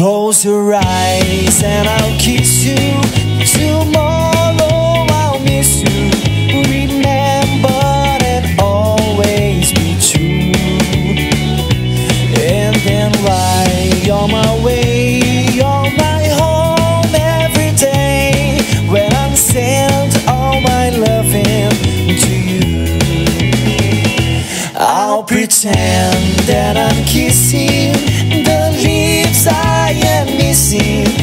Close your eyes and I'll kiss you. Tomorrow I'll miss you. Remember and always be true. And then right on my way, you're my home every day. When I send all my loving to you, I'll pretend that I'm kissing the lips I am missing.